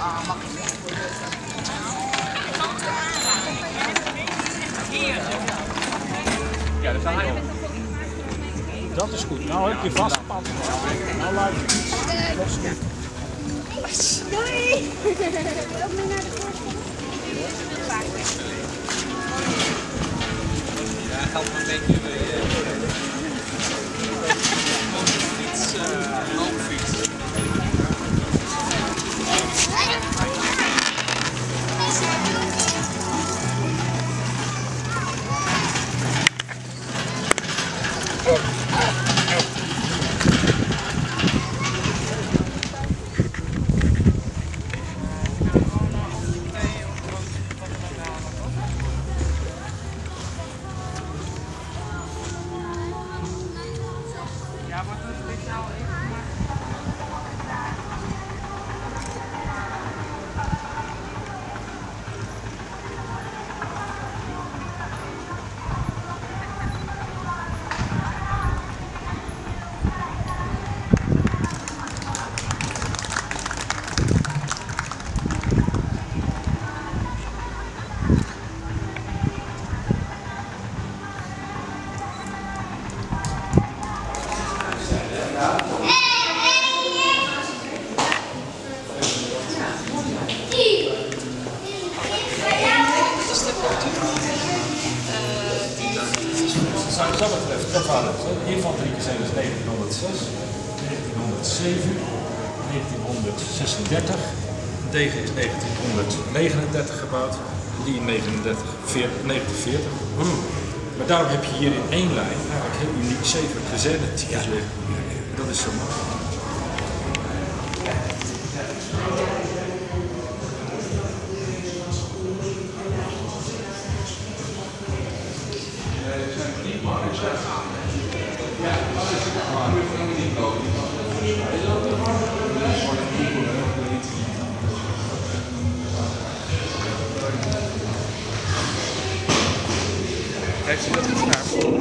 Ja, dat zijn heel. Dat is goed. Nou heb je vastgepakt. Nou laat je iets. Dat is goed. Doei! Ook nu naar de voorsprong? Ja, helpt een beetje bij fiets, loopfiets. Wat dat betreft, dat waren het. Infanterieke zijn dus 1906, 1907, 1936. Degen is 1939 gebouwd, die in 1940. Maar daarom heb je hier in één lijn eigenlijk heel uniek 7 kazernetypes liggen. Dat is zo mooi. Heeft ze dat gevraagd?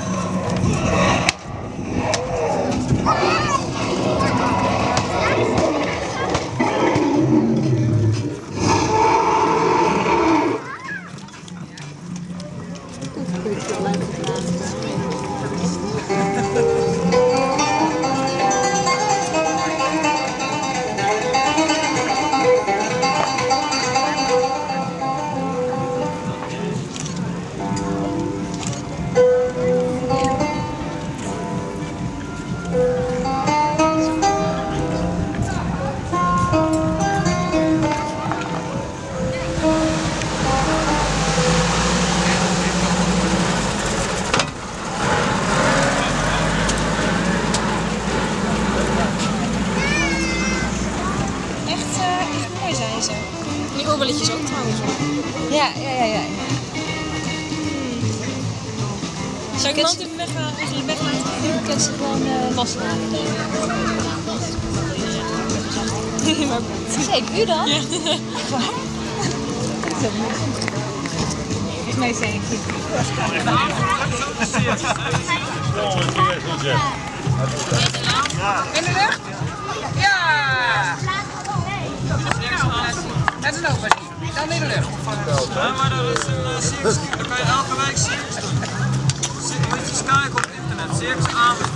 Die oorbelletjes ook trouwens. Ja. Zou ik iemand even weglaten? Ik kan ze gewoon loslaten. Zeker, u dan? Ja. Volgens mij zijn ik goed. In de lucht? Ja! En dan ook maar niet. Dan in de lucht. Ja, maar dat is een circus. Dat kan je elke week zien. Moet je eens kijken op internet. Circus Amersfoort.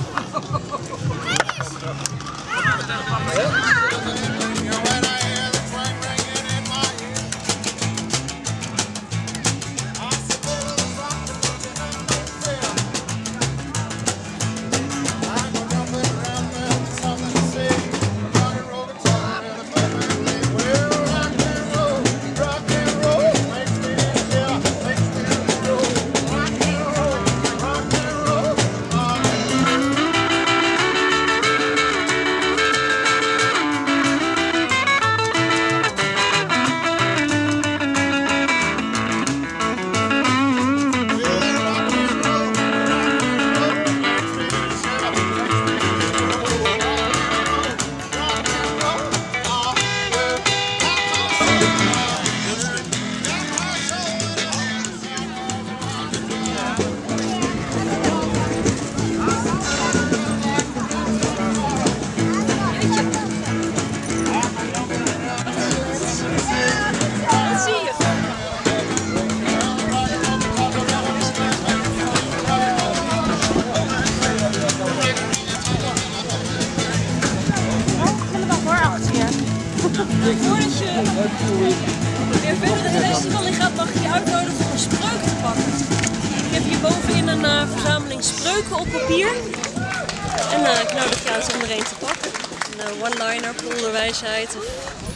Weer verder in het festival in gaat, mag ik je uitnodigen om een spreuk te pakken. Ik heb hier bovenin een verzameling spreuken op papier. En ik nodig je uit om er een te pakken. Een one-liner, polderwijsheid of